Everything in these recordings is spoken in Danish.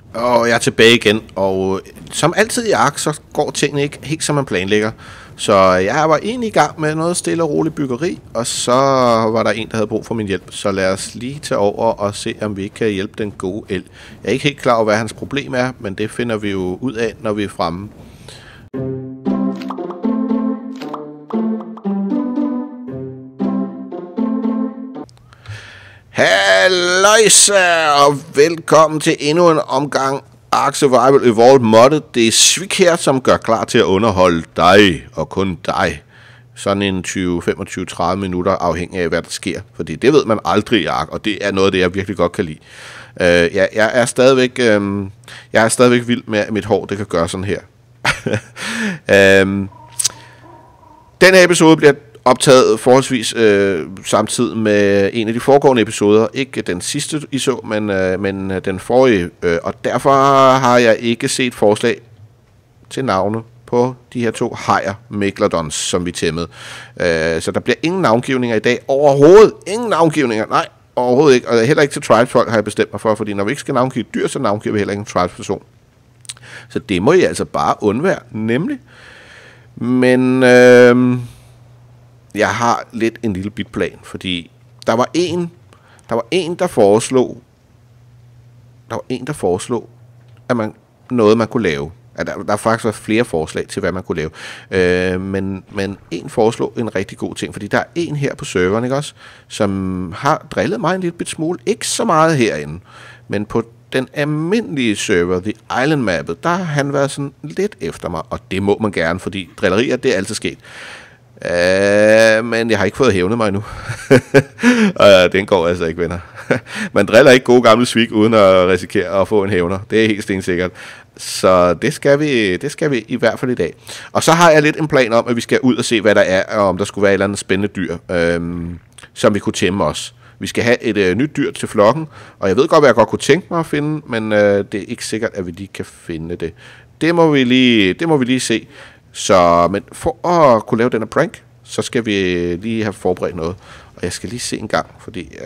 Og jeg er tilbage igen, og som altid i ARK, så går tingene ikke helt som man planlægger. Så jeg var egentlig i gang med noget stille og roligt byggeri, og så var der en, der havde brug for min hjælp. Så lad os lige tage over og se, om vi ikke kan hjælpe den gode el. Jeg er ikke helt klar over, hvad hans problem er, men det finder vi jo ud af, når vi er fremme. Halløjsa, og velkommen til endnu en omgang ARK Survival Evolved Modded. Det er Svik her, som gør klar til at underholde dig, og kun dig. Sådan en 20, 25, 30 minutter, afhængig af hvad der sker. Fordi det ved man aldrig i ARK, og det er noget af det, jeg virkelig godt kan lide. Jeg er stadigvæk vild med, at mit hår det kan gøre sådan her. Den her episode bliver optaget forholdsvis samtidig med en af de foregående episoder. Ikke den sidste I så, men den forrige. Og derfor har jeg ikke set forslag til navne på de her to hajer Megalodons, som vi tæmmede. Så der bliver ingen navngivninger i dag. Overhovedet ingen navngivninger. Nej, overhovedet ikke. Og heller ikke til tribesfolk har jeg bestemt mig for, fordi når vi ikke skal navngive dyr, så navngiver vi heller ikke en tribesperson. Så det må I altså bare undvære, nemlig. Men jeg har lidt en lille bit plan, fordi der var en, der foreslog, at noget man kunne lave. At der faktisk var flere forslag til, hvad man kunne lave. Men en foreslog en rigtig god ting, fordi der er en her på serveren, ikke også, som har drillet mig en lille bit smule. Ikke så meget herinde, men på den almindelige server, The Island Mappet, der har han været sådan lidt efter mig, og det må man gerne, fordi drillerier, det er altid sket. Men jeg har ikke fået hævnet mig endnu. Den går altså ikke, venner. Man driller ikke gode gamle Svik uden at risikere at få en hævner. Det er helt stensikkert. Så det skal vi i hvert fald i dag. Og så har jeg lidt en plan om, at vi skal ud og se, hvad der er, og om der skulle være et eller andet spændende dyr, som vi kunne tæmme os. Vi skal have et nyt dyr til flokken, og jeg ved godt, hvad jeg godt kunne tænke mig at finde, men det er ikke sikkert, at vi lige kan finde det. Det må vi lige se. Så, men for at kunne lave denne prank, så skal vi lige have forberedt noget. Og jeg skal lige se en gang,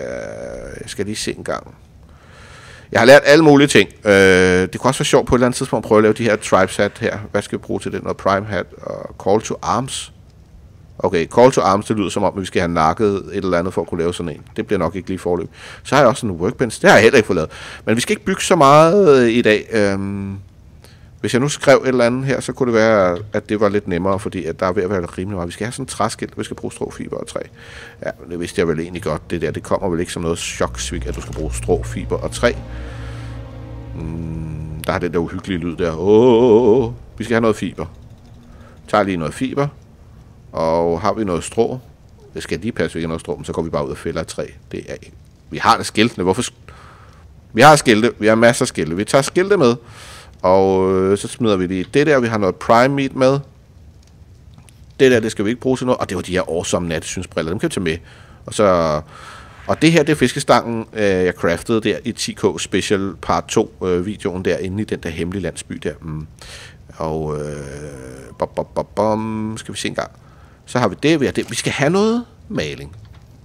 Jeg har lært alle mulige ting. Det kunne også være sjovt på et eller andet tidspunkt at prøve at lave de her tribes hat her. Hvad skal vi bruge til det? Noget prime hat og call to arms. Okay, call to arms, det lyder som om, at vi skal have nakket et eller andet for at kunne lave sådan en. Det bliver nok ikke lige forløb. Så har jeg også en workbench. Det har jeg heller ikke fået lavet. Men vi skal ikke bygge så meget i dag. Hvis jeg nu skrev et eller andet her, så kunne det være, at det var lidt nemmere, fordi at der er ved at være rimelig meget. Vi skal have sådan en træskilt, vi skal bruge strå, fiber og træ. Ja, det vidste jeg vel egentlig godt. Det kommer vel ikke som noget choksvik, at du skal bruge strå, fiber og træ. Der er det der uhyggelige lyd der. Vi skal have noget fiber. Tager lige noget fiber. Og har vi noget strå? Det skal lige passe, vi ikke har noget strå, men så går vi bare ud og fælder et træ. Det er ikke. Vi har det skiltene. Hvorfor? Vi har skilte. Vi har masser af skilte. Vi tager skilte med. Og så smider vi lige det der. Vi har noget prime meat med. Det der, det skal vi ikke bruge til noget. Og det var de her awesome nattesynsbriller. Dem kan vi tage med. Og det her, det er fiskestangen, jeg craftede der i 10K Special Part 2 videoen der inde i den der hemmelige landsby der. Og skal vi se en gang. Så har vi det. Vi skal have noget maling.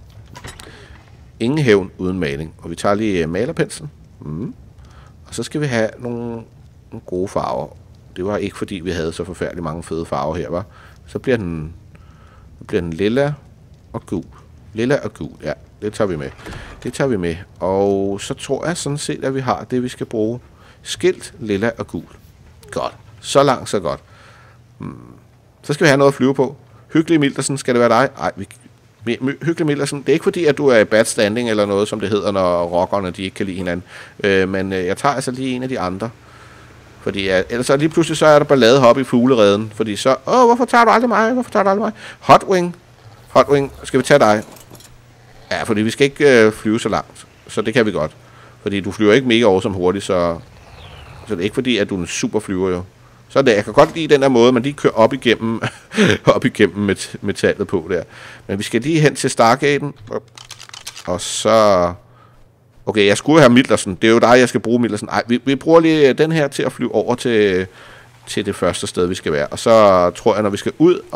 Ingen hævn uden maling. Og vi tager lige malerpenslen. Og så skal vi have nogle gode farver. Det var ikke fordi vi havde så forfærdeligt mange fede farver her, var. Så bliver den lilla og gul. Lilla og gul, ja. Det tager vi med. Og så tror jeg sådan set, at vi har det, vi skal bruge. Skilt, lilla og gul. Godt. Så langt, så godt. Så skal vi have noget at flyve på. Hyggelig Mildersen, skal det være dig? Nej, Hyggelig Mildersen. Det er ikke fordi, at du er i bad standing eller noget, som det hedder, når rockerne de ikke kan lide hinanden. Men jeg tager altså lige en af de andre. Fordi ellers så lige pludselig så er der ballade heroppe i fuglereden. Fordi så, hvorfor tager du aldrig mig? Hotwing, skal vi tage dig? Ja, fordi vi skal ikke flyve så langt. Så det kan vi godt. Fordi du flyver ikke mega awesome hurtigt, så det er ikke fordi, at du er en super flyver jo. Så det, jeg kan godt lide den der måde, man lige kører op igennem metallet på der. Men vi skal lige hen til Stargaten. Og så... Okay, jeg skulle have Mildersen. Det er jo dig, jeg skal bruge Mildersen. Nej, vi bruger lige den her til at flyve over til det første sted, vi skal være. Og så tror jeg, når vi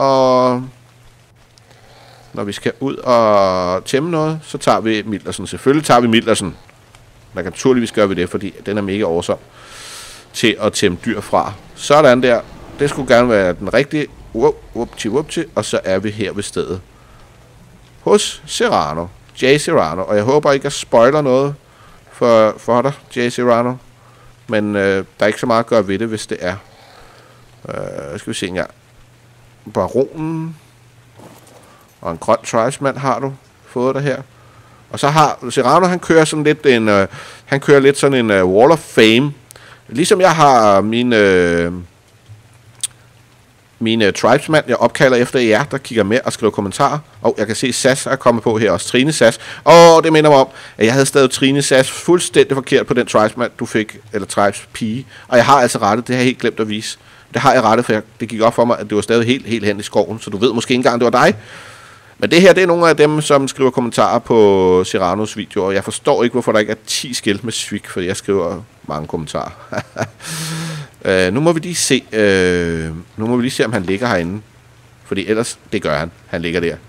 skal ud og tæmme noget, så tager vi Mildersen. Selvfølgelig tager vi Mildersen. Man kan naturligvis gøre vi det, fordi den er mega awesome. til at tæmme dyr fra. Sådan der. Det skulle gerne være den rigtige. Whoopty. Og så er vi her ved stedet. Hos Serrano. Jay Serrano. Og jeg håber ikke, jeg spoiler noget for dig, Jay Serrano. Men der er ikke så meget at gøre ved det, hvis det er. Skal vi se engang. Baronen. Og en grøn tribesman har du fået der her. Og så har Serrano, han kører sådan lidt han kører lidt sådan en Wall of Fame. Ligesom jeg har mine tribesmænd, jeg opkalder efter jer, der kigger med og skriver kommentarer. Og jeg kan se, Sas er kommet på her også. Trine Sas. Og det minder mig om, at jeg havde stadig Trine Sas fuldstændig forkert på den tribesmand, du fik, eller tribes pige. Og jeg har altså rettet, det har jeg helt glemt at vise. Det har jeg rettet, for det gik op for mig, at det var stadig helt hen i skoven. Så du ved måske ikke engang, det var dig. Men det her, det er nogle af dem, som skriver kommentarer på Serranos videoer. Jeg forstår ikke, hvorfor der ikke er 10 skilt med svig, for jeg skriver mange kommentarer. Nu må vi lige se, om han ligger herinde. Fordi ellers, det gør han. Han ligger der.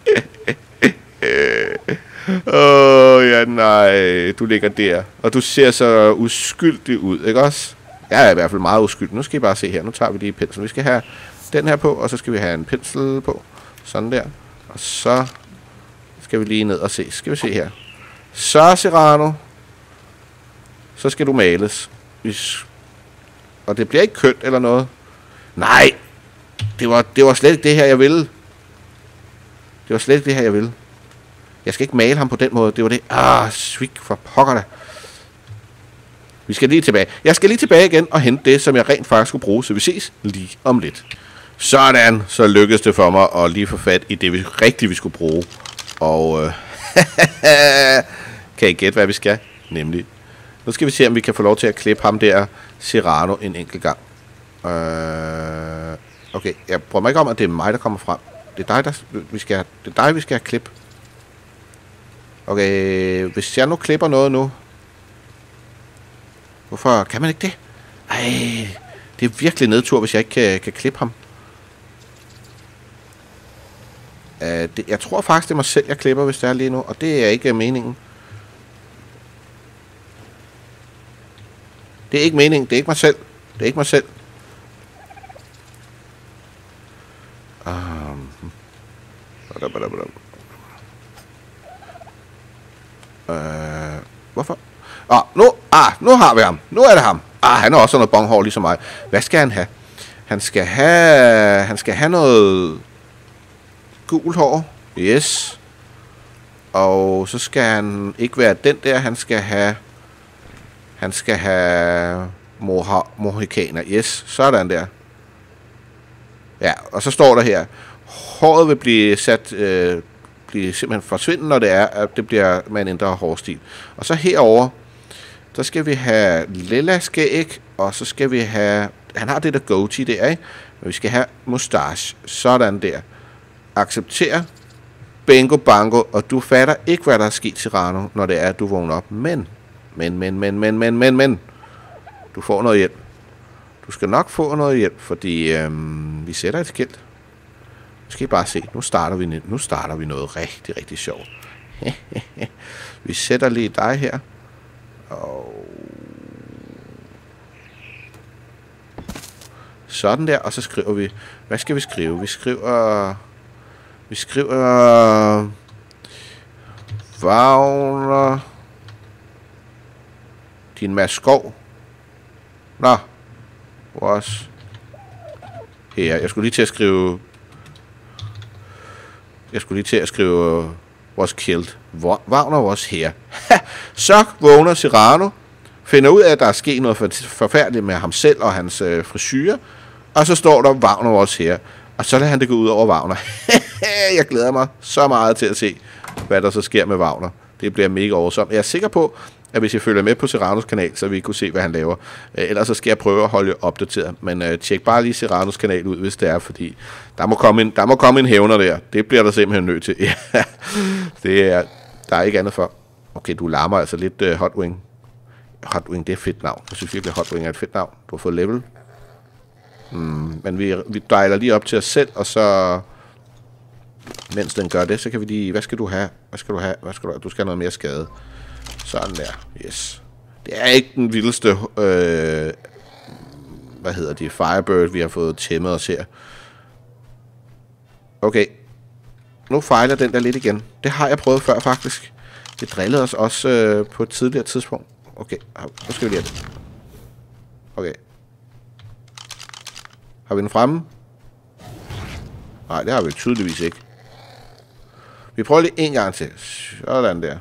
Ja, nej, du ligger der. Og du ser så uskyldig ud, ikke også? Jeg er i hvert fald meget uskyldig. Nu skal I bare se her. Nu tager vi lige penslen. Vi skal have den her på, og så skal vi have en pensel på. Sådan der. Og så skal vi lige ned og se. Skal vi se her. Så, Serrano. Så skal du males. Og det bliver ikke kønt eller noget. Nej. Det var slet ikke det her, jeg ville. Det var slet ikke det her, jeg ville. Jeg skal ikke male ham på den måde. Det var det. Svig for pokker da. Vi skal lige tilbage. Jeg skal lige tilbage igen og hente det, som jeg rent faktisk skulle bruge. Så vi ses lige om lidt. Sådan, så lykkedes det for mig at lige få fat i det, vi skulle bruge. Og kan I gætte, hvad vi skal? Nemlig. Nu skal vi se, om vi kan få lov til at klippe ham der, Serrano, en enkelt gang. Okay, jeg prøver mig ikke om, at det er mig, der kommer frem. Det er dig, vi skal have klip. Okay, hvis jeg nu klipper noget nu. Hvorfor kan man ikke det? Ej, det er virkelig nedtur, hvis jeg ikke kan klippe ham. Jeg tror faktisk, det er mig selv, jeg klipper, hvis det er lige nu. Og det er ikke meningen. Det er ikke meningen. Det er ikke mig selv. Det er ikke mig selv. Hvorfor? Nu har vi ham. Nu er det ham. Han har også noget bonghår ligesom mig. Hvad skal han have? Han skal have noget gult hår. Yes. Og så skal han ikke være den der. Han skal have mohikaner. Yes. Sådan der. Ja, og så står der her. Håret vil blive simpelthen forsvinde, når det er, at det bliver med en ændret hårstil. Og så herover, så skal vi have lilla skæg, og så skal vi have, han har det der goatee der, ikke? Men vi skal have mustache. Sådan der. Accepter. Bingo bango. Og du fatter ikke, hvad der er sket, Serrano, når det er, at du vågner op. Men. Du får noget hjælp. Du skal nok få noget hjælp, fordi vi sætter et skilt. Nu skal I bare se. Nu starter vi noget rigtig, rigtig sjovt. Vi sætter lige dig her. Og sådan der, og så skriver vi. Hvad skal vi skrive? Vi skriver Wagner. Din maskov. Nå. Was her. Jeg skulle lige til at skrive was killed. Wagner was her. Så vågner Serrano, finder ud af, at der er sket noget forfærdeligt med ham selv og hans frisyre, og så står der Wagner was her. Og så lader han det gå ud over Wagner. Jeg glæder mig så meget til at se, hvad der så sker med Wagner. Det bliver mega awesome. Jeg er sikker på, at hvis jeg følger med på Serranos kanal, så vi kunne se, hvad han laver. Ellers så skal jeg prøve at holde jer opdateret. Men tjek bare lige Serranos kanal ud, hvis det er, fordi der må komme en hævner der. Det bliver der simpelthen nødt til. Der er ikke andet for. Okay, du larmer altså lidt Hotwing. Hotwing, det er et fedt navn. Jeg synes virkelig, at Hotwing er et fedt navn. Du har fået level. Men vi dejler lige op til os selv, og så mens den gør det, så kan vi lige. Hvad skal du have? Du skal have noget mere skade. Sådan der. Yes. Det er ikke den vildeste Firebird, vi har fået tæmmet os her. Okay. Nu fejler den der lidt igen. Det har jeg prøvet før, faktisk. Det drillede os også på et tidligere tidspunkt. Okay, nu skal vi lige have det. Okay. Har vi den fremme? Nej, det har vi tydeligvis ikke. Vi prøver lige en gang til. Sådan der.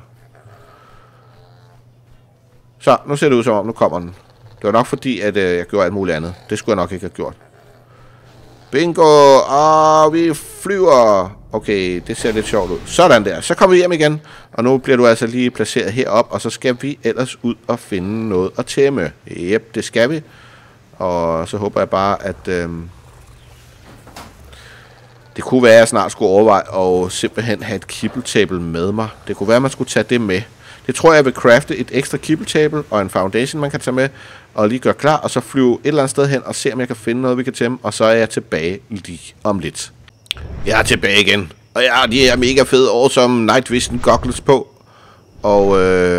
Så, nu ser det ud som om, nu kommer den. Det var nok fordi, at jeg gjorde alt muligt andet. Det skulle jeg nok ikke have gjort. Bingo! Vi flyver! Okay, det ser lidt sjovt ud. Sådan der. Så kommer vi hjem igen. Og nu bliver du altså lige placeret herop. Og så skal vi ellers ud og finde noget at tæmme. Jep, det skal vi. Og så håber jeg bare, at... det kunne være, at jeg snart skulle overveje at simpelthen have et kibble-table med mig. Det kunne være, at man skulle tage det med. Det tror jeg vil crafte et ekstra kibble-table og en foundation, man kan tage med. Og lige gøre klar, og så flyve et eller andet sted hen og se, om jeg kan finde noget, vi kan tæmme. Og så er jeg tilbage lige om lidt. Jeg er tilbage igen. Og jeg har de her mega fede awesome night vision goggles på. Og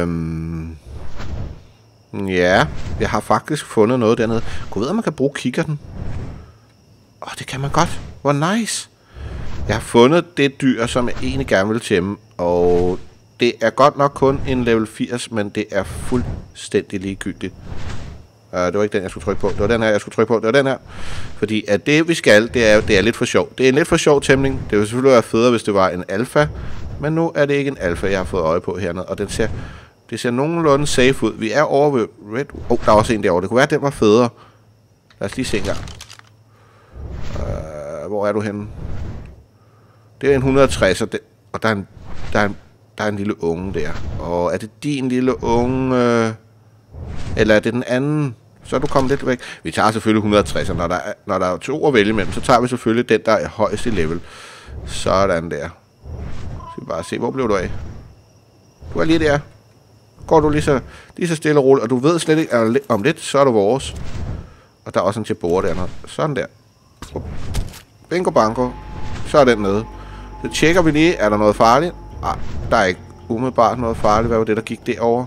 ja, jeg har faktisk fundet noget dernede. Gå ved, om man kan bruge kikkerten. Det kan man godt. Hvor nice. Jeg har fundet det dyr, som jeg egentlig gerne vil tæmme. Og det er godt nok kun en level 80, men det er fuldstændig ligegyldigt. Det var ikke den, jeg skulle trykke på. Det var den her, jeg skulle trykke på. Det var den her. Fordi at det, vi skal, det er lidt for sjov. Det er en lidt for sjov tæmning. Det ville selvfølgelig være federe, hvis det var en alfa. Men nu er det ikke en alfa, jeg har fået øje på hernede. Og det ser nogenlunde safe ud. Vi er over ved Red... der er også en derovre. Det kunne være, at den var federe. Lad os lige se en gang. Hvor er du henne? Det er en 160, og der er en lille unge der. Og er det din lille unge... eller er det den anden? Så er du kommet lidt væk. Vi tager selvfølgelig 160, og når der er 2 at vælge imellem, så tager vi selvfølgelig den, der er højst i level. Sådan der. Så vi bare se, hvor blev du af? Du er lige der. Går du lige så stille og roligt, og du ved slet ikke, at om lidt, så er du vores. Og der er også en til bord dernede. Sådan der. Bingo bango. Så er den nede. Så tjekker vi lige, er der noget farligt? Nej, der er ikke umiddelbart noget farligt. Hvad var det, der gik derovre?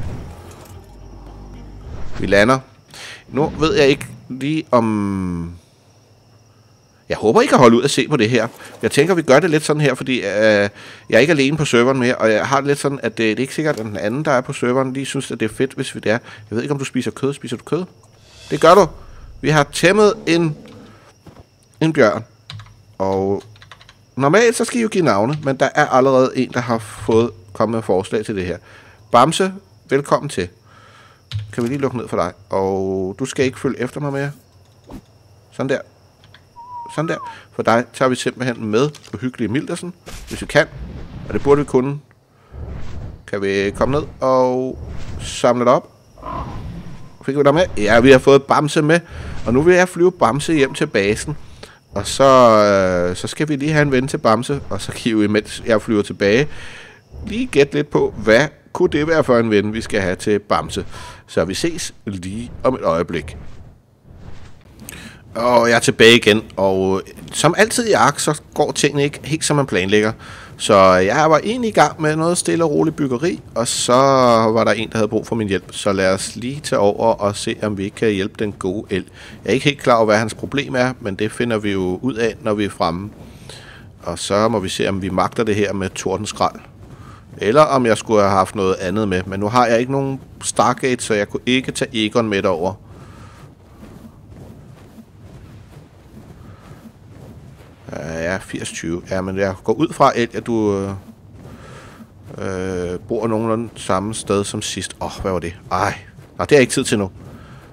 Vi lander. Nu ved jeg ikke lige om... Jeg håber ikke at holde ud at se på det her. Jeg tænker, vi gør det lidt sådan her, fordi jeg er ikke alene på serveren mere, og jeg har det lidt sådan, at det er ikke sikkert, at den anden, der er på serveren, lige synes, at det er fedt, hvis vi det er. Jeg ved ikke, om du spiser kød. Spiser du kød? Det gør du. Vi har tæmmet en bjørn. Og normalt så skal I jo give navne, men der er allerede en, der har kommet med forslag til det her. Bamse, velkommen til. Kan vi lige lukke ned for dig. Og du skal ikke følge efter mig mere. Sådan der. Sådan der. For dig tager vi simpelthen med på hyggelige Mildersen, hvis vi kan. Og det burde vi kunne. Kan vi komme ned og samle det op? Fik vi dig med? Ja, vi har fået Bamse med. Og nu vil jeg flyve Bamse hjem til basen. Og så skal vi lige have en ven til Bamse. Og så kan I jo, imens jeg flyver tilbage, lige gætte lidt på, hvad kunne det være for en ven, vi skal have til Bamse. Så vi ses lige om et øjeblik. Og jeg er tilbage igen, og som altid i Ark, så går tingene ikke helt som man planlægger. Så jeg var egentlig i gang med noget stille og roligt byggeri, og så var der en, der havde brug for min hjælp. Så lad os lige tage over og se, om vi ikke kan hjælpe den gode el. Jeg er ikke helt klar over, hvad hans problem er, men det finder vi jo ud af, når vi er fremme. Og så må vi se, om vi magter det her med tordenskrald. Eller om jeg skulle have haft noget andet med. Men nu har jeg ikke nogen Stargate, så jeg kunne ikke tage Egon med derover. Ja, 80-20. Ja, men jeg går ud fra, at du bor nogenlunde samme sted som sidst. Hvad var det? Ej, nej, det er ikke tid til nu.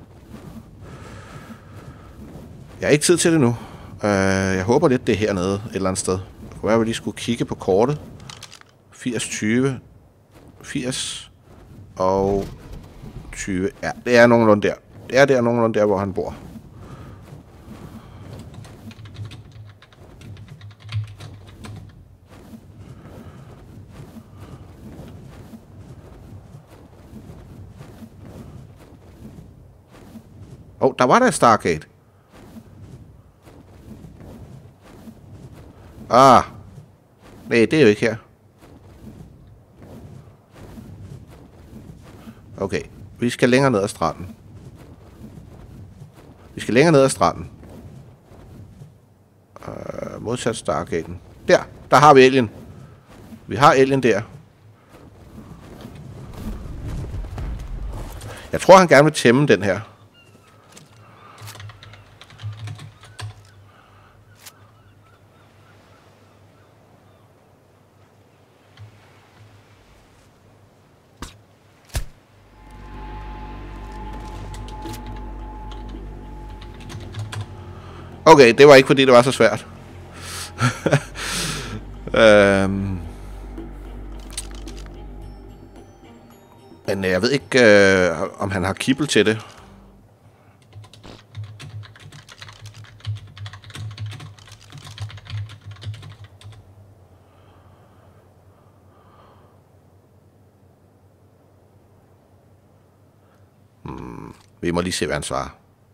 Jeg har ikke tid til det nu. Jeg håber lidt, det er hernede et eller andet sted. Det kunne være, at vi lige skulle kigge på kortet. 80-20. 80 og 20. Ja, det er nogenlunde der. Det er der nogenlunde der, hvor han bor. Der var der et Stargate. Nej, det er jo ikke her. Okay, vi skal længere ned ad stranden. Vi skal længere ned ad stranden. Modsat Stargaten. Der har vi alien. Vi har alien der. Jeg tror, han gerne vil tæmme den her. Okay, det var ikke fordi det var så svært. Men jeg ved ikke, om han har kibbel til det. Vi må lige se, hvad han svarer.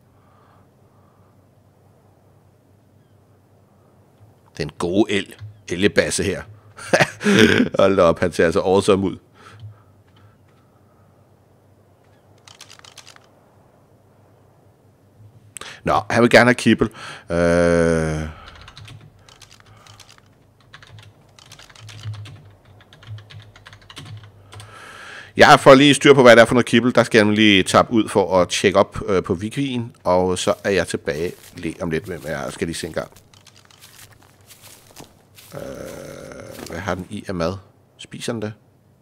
Den gode elgebasse her. Hold da op, han ser altså awesome ud. Nå, han vil gerne have kibbel. Jeg får lige styr på, hvad det er for noget kibbel. Der skal jeg lige tappe ud for at tjekke op på wikien, og så er jeg tilbage lige om lidt. Jeg skal lige se en gang. Hvad har den i af mad? Spiser den det?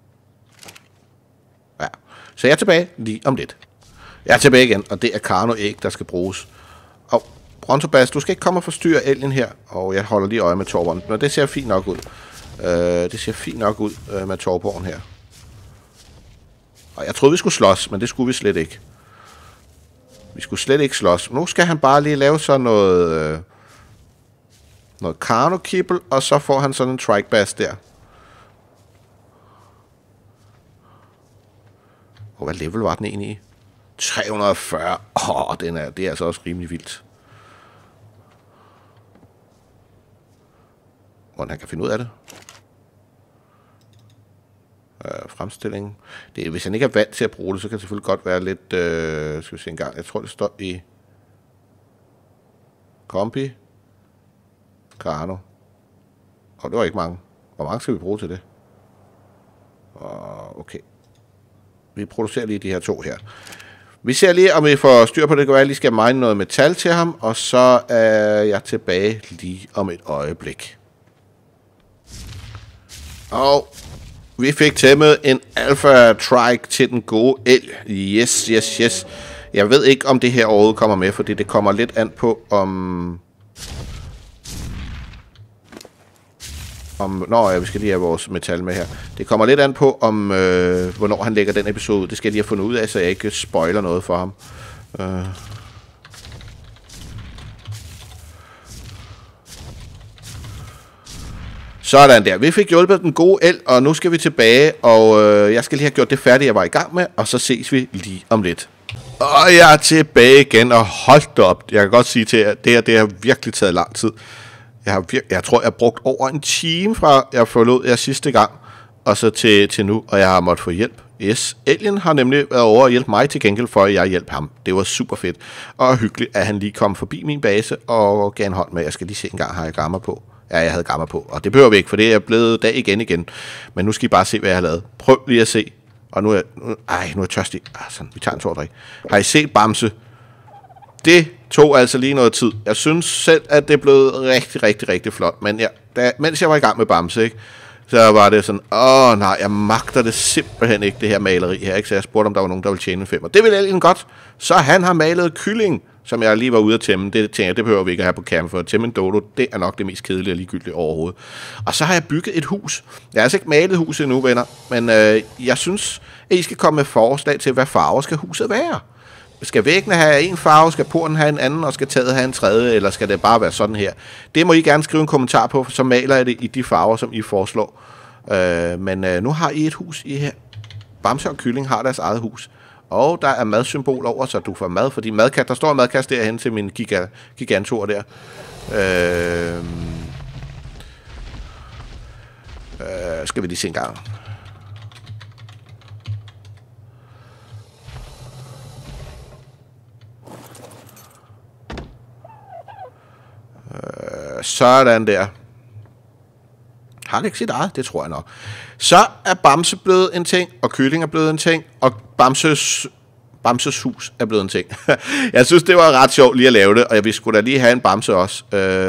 Ja. Så jeg er tilbage lige om lidt. Jeg er tilbage igen, og det er Carno-æg, der skal bruges. Og Brontobas, du skal ikke komme og forstyrre elgen her. Og jeg holder lige øje med Torborgen. Nå, det ser fint nok ud. Det ser fint nok ud med Torborgen her. Og jeg troede, vi skulle slås, men det skulle vi slet ikke. Vi skulle slet ikke slås. Nu skal han bare lige lave sådan noget... noget Carno-kibbel, og så får han sådan en trike-bass der. Og hvad level var den egentlig i? 340. Det er altså også rimelig vildt. Hvordan han kan finde ud af det. Fremstilling. Hvis han ikke er vant til at bruge det, så kan det selvfølgelig godt være lidt... skal vi se en gang. Jeg tror, det står i... Kompi. Carno. Og det var ikke mange. Hvor mange skal vi bruge til det? Okay. Vi producerer lige de her to her. Vi ser lige, om vi får styr på det. Det kan være, at jeg lige skal mine noget metal til ham. Og så er jeg tilbage lige om et øjeblik. Og vi fik tæmmet en Alpha Trike til den gode elg. Yes. Jeg ved ikke, om det her overhovedet kommer med, fordi det kommer lidt an på, om... vi skal lige have vores metal med her. Det kommer lidt an på, om hvornår han lægger den episode ud. Det skal jeg lige have fundet ud af, så jeg ikke spoiler noget for ham. Sådan der. Vi fik hjulpet den gode elg, og nu skal vi tilbage, og jeg skal lige have gjort det færdigt, jeg var i gang med, og så ses vi lige om lidt. Og jeg er tilbage igen, og hold da op. Jeg kan godt sige til jer, det har virkelig taget lang tid. Jeg tror, jeg har brugt over en time fra jeg forlod jer sidste gang, og så til nu, og jeg har måttet få hjælp. Yes, Alien har nemlig været over og hjælpe mig til gengæld for, at jeg hjalp ham. Det var super fedt, og hyggeligt, at han lige kom forbi min base og gav en hånd med. Jeg skal lige se en gang, har jeg gamma på? Ja, jeg havde gamma på, og det behøver vi ikke, for det er blevet dag igen. Men nu skal I bare se, hvad jeg har lavet. Prøv lige at se. Og nu er jeg tørstig. Sådan, vi tager en tår drik. Har I set Bamse? Det tog altså lige noget tid. Jeg synes selv, at det blev rigtig flot. Men mens jeg var i gang med Bamse, ikke, så var det sådan, nej, jeg magter det simpelthen ikke, det her maleri her. Ikke? Så jeg spurgte, om der var nogen, der ville tjene en 5. Og det ville Alien godt. Så han har malet kylling, som jeg lige var ude at tæmme. Det tænker jeg, det behøver vi ikke at have på cam, for at tæmme en dodo, det er nok det mest kedelige og ligegyldige overhovedet. Og så har jeg bygget et hus. Jeg har altså ikke malet huset endnu, venner. Men jeg synes, at I skal komme med forslag til, hvad farver skal huset være. Skal væggene have en farve, skal porten have en anden, og skal taget have en tredje, eller skal det bare være sådan her? Det må I gerne skrive en kommentar på, så maler jeg det i de farver, som I foreslår. Men nu har I et hus i her. Bamse og Kylling har deres eget hus. Og der er madsymbol over, så du får mad, fordi der står en madkasse derhen til min gigantor der. Skal vi lige se en gang. Sådan der. Har det ikke sit eget? Det tror jeg nok. Så er Bamse blevet en ting, og kylling er blevet en ting, og Bamses hus er blevet en ting. Jeg synes, det var ret sjovt lige at lave det, og vi skulle da lige have en Bamse også.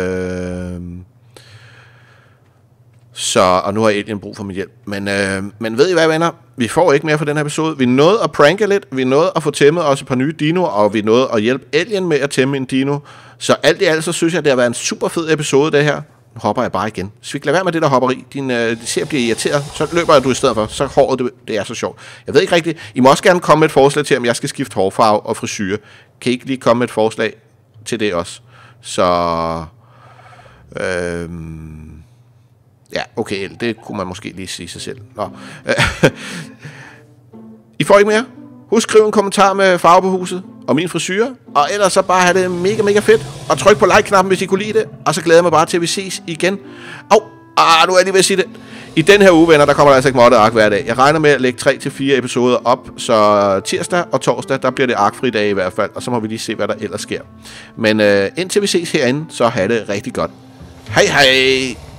Og nu har Alien brug for min hjælp. Men ved I hvad, venner? Vi får ikke mere for den her episode. Vi nåede at pranke lidt, vi nåede at få tæmmet også et par nye dinoer, og vi nåede at hjælpe Alien med at tæmme en dino. Så alt i alt, så synes jeg, det har været en super fed episode, det her. Nu hopper jeg bare igen. Så vi kan lade være med det der hopperi. Din ser bliver irriteret, så løber du i stedet for. Så håret, det er så sjovt. Jeg ved ikke rigtigt. I må også gerne komme med et forslag til, om jeg skal skifte hårfarve og frisyre. Kan I ikke lige komme med et forslag til det også? Så... ja, okay, det kunne man måske lige sige sig selv. Nå. I får ikke mere? Husk skriv en kommentar med farve på huset og min frisyre, og ellers så bare have det mega, mega fedt. Og tryk på like-knappen, hvis I kunne lide det. Og så glæder jeg mig bare til, at vi ses igen. Nu er jeg lige ved at sige det. I den her uge, venner, der kommer der altså ikke Modded Ark hver dag. Jeg regner med at lægge 3-4 episoder op, så tirsdag og torsdag, der bliver det arkfri dag i hvert fald. Og så må vi lige se, hvad der ellers sker. Men indtil vi ses herinde, så have det rigtig godt. Hej hej!